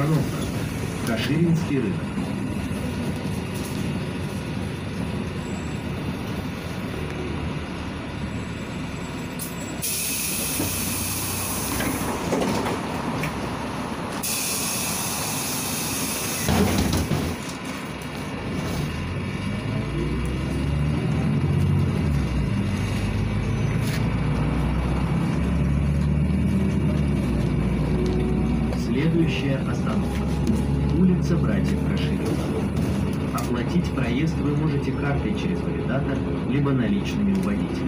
Остановка. Каширинский рынок. Следующая остановка. Улица Братьев Каширинов. Оплатить проезд вы можете картой через валидатор, либо наличными у водителя.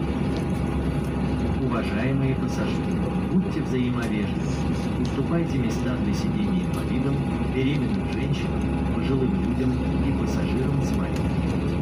Уважаемые пассажиры, будьте взаимовежливы. Уступайте места для сидения инвалидам, беременным женщинам, пожилым людям и пассажирам с маленькими детьми.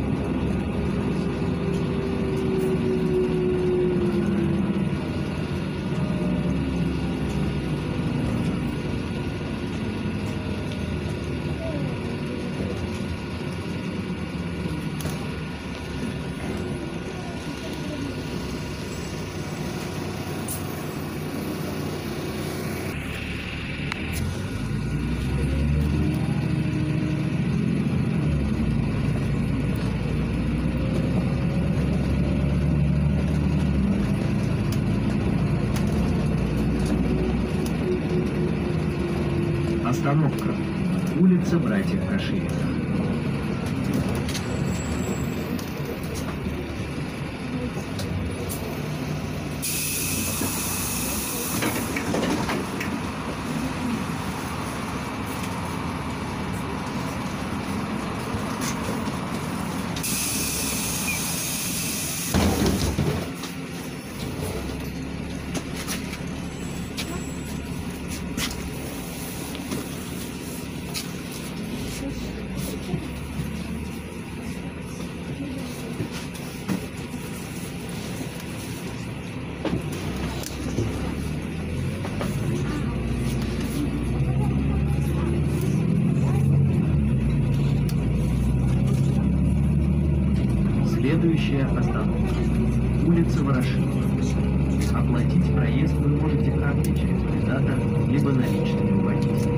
Остановка. Улица Братьев Каширинов. Следующая остановка. Улица Ворошилова. Оплатить проезд вы можете картой через валидатор, либо наличными у водителя.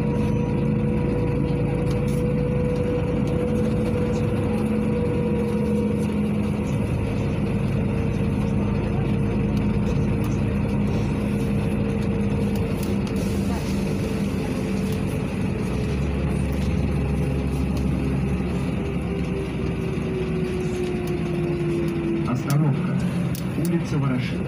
Остановка. Улица Ворошилова.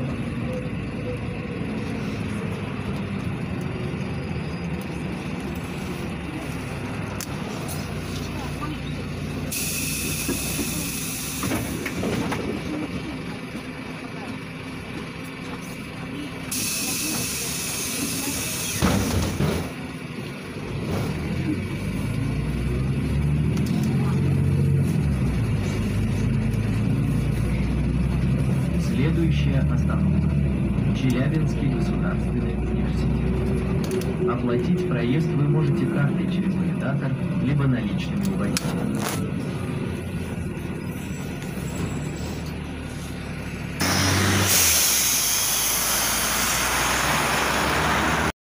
Следующая остановка. Челябинский государственный университет. Оплатить проезд вы можете картой через валидатор, либо наличными у водителя.